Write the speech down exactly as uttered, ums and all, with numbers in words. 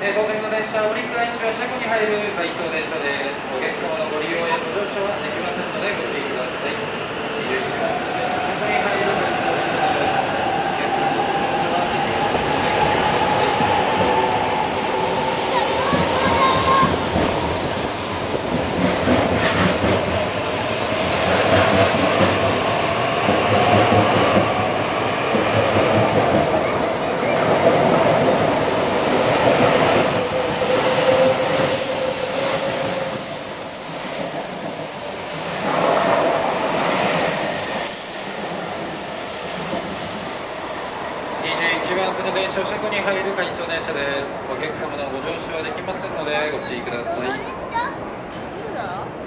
えー、到着の電車、折り返しは車庫に入る回送電車です。お客様のご利用やご乗車はできませんのでご注意ください。にじゅういちばんの電車、車庫に入る回送電車です。お客様のご乗車はできませんのでご注意ください。にじゅういちばん線の電車、車庫に入る回送電車です。お客様のご乗車はできませんのでご注意ください。